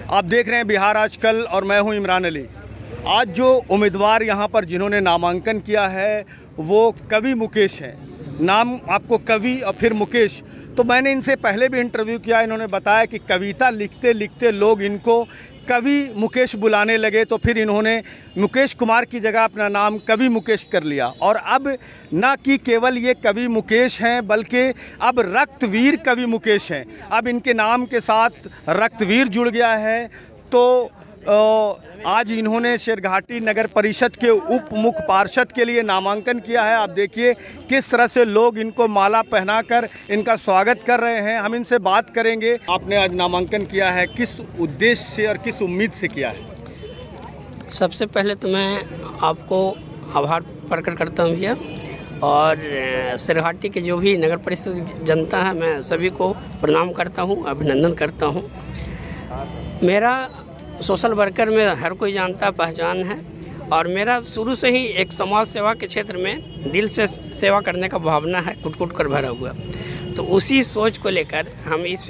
आप देख रहे हैं बिहार आजकल और मैं हूं इमरान अली। आज जो उम्मीदवार यहां पर जिन्होंने नामांकन किया है वो कवि मुकेश हैं। नाम आपको कवि और फिर मुकेश। तो मैंने इनसे पहले भी इंटरव्यू किया, इन्होंने बताया कि कविता लिखते लिखते लोग इनको कवि मुकेश बुलाने लगे, तो फिर इन्होंने मुकेश कुमार की जगह अपना नाम कवि मुकेश कर लिया। और अब न कि केवल ये कवि मुकेश हैं बल्कि अब रक्तवीर कवि मुकेश हैं। अब इनके नाम के साथ रक्तवीर जुड़ गया है। तो आज इन्होंने शेरघाटी नगर परिषद के उप मुख्य पार्षद के लिए नामांकन किया है। आप देखिए किस तरह से लोग इनको माला पहनाकर इनका स्वागत कर रहे हैं। हम इनसे बात करेंगे। आपने आज नामांकन किया है, किस उद्देश्य से और किस उम्मीद से किया है? सबसे पहले तो मैं आपको आभार प्रकट करता हूँ भैया, और शेरघाटी के जो भी नगर परिषद जनता है मैं सभी को प्रणाम करता हूँ, अभिनंदन करता हूँ। मेरा सोशल वर्कर में हर कोई जानता पहचान है, और मेरा शुरू से ही एक समाज सेवा के क्षेत्र में दिल से सेवा करने का भावना है, कुट कर भरा हुआ। तो उसी सोच को लेकर हम इस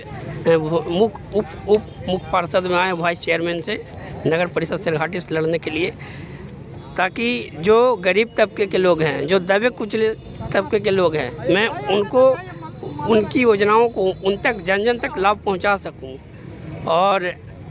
मुख्य पार्षद में आए, वाइस चेयरमैन से नगर परिषद शेरघाटी से लड़ने के लिए, ताकि जो गरीब तबके के लोग हैं, जो दबे कुचले तबके के लोग हैं, मैं उनको उनकी योजनाओं को उन तक जन जन तक लाभ पहुंचा सकूं। और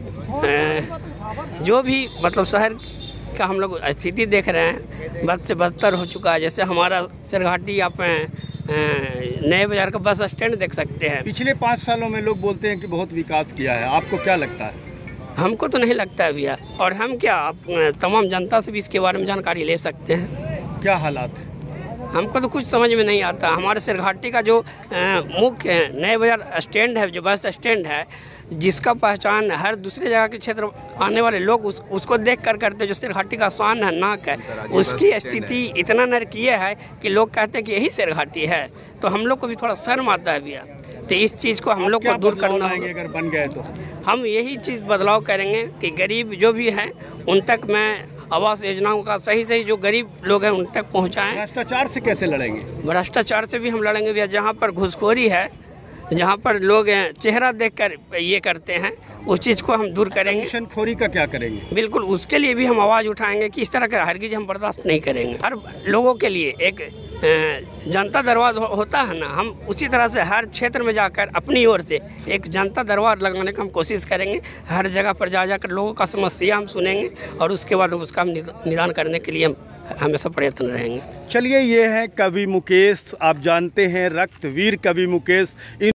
जो भी मतलब शहर का हम लोग स्थिति देख रहे हैं, बद से बदतर हो चुका है। जैसे हमारा शेरघाटी आप नए बाजार का बस स्टैंड देख सकते हैं। पिछले 5 सालों में लोग बोलते हैं कि बहुत विकास किया है, आपको क्या लगता है? हमको तो नहीं लगता है भैया, और हम क्या तमाम जनता से भी इसके बारे में जानकारी ले सकते हैं। क्या हालात है? हमको तो कुछ समझ में नहीं आता। हमारे शेरघाटी का जो मुख्य नए बाजार स्टैंड है, जो बस स्टैंड है, जिसका पहचान हर दूसरे जगह के क्षेत्र आने वाले लोग उसको देख कर करते, जो शेरघाटी का शान है, नाक है, उसकी स्थिति इतना नरकीय है कि लोग कहते हैं कि यही शेरघाटी है। तो हम लोग को भी थोड़ा शर्म आता है भैया। तो इस चीज़ को हम लोग को दूर करना होगा। अगर बन गए तो हम यही चीज़ बदलाव करेंगे कि गरीब जो भी हैं उन तक मैं आवास योजनाओं का सही जो गरीब लोग हैं उन तक पहुँचाएँ। भ्रष्टाचार से कैसे लड़ेंगे? भ्रष्टाचार से भी हम लड़ेंगे भैया। जहाँ पर घूसखोरी है, जहाँ पर लोग चेहरा देखकर ये करते हैं, उस चीज़ को हम दूर करेंगे। घूसखोरी का क्या करेंगे? बिल्कुल, उसके लिए भी हम आवाज़ उठाएंगे कि इस तरह का हरगिज हम बर्दाश्त नहीं करेंगे। हर लोगों के लिए एक जनता दरबार होता है ना, हम उसी तरह से हर क्षेत्र में जाकर अपनी ओर से एक जनता दरबार लगाने का हम कोशिश करेंगे। हर जगह पर जाकर लोगों का समस्या हम सुनेंगे और उसके बाद उसका हम निदान करने के लिए हम हमेशा प्रयत्न रहेंगे। चलिए, ये है कवि मुकेश। आप जानते हैं रक्तवीर कवि मुकेश।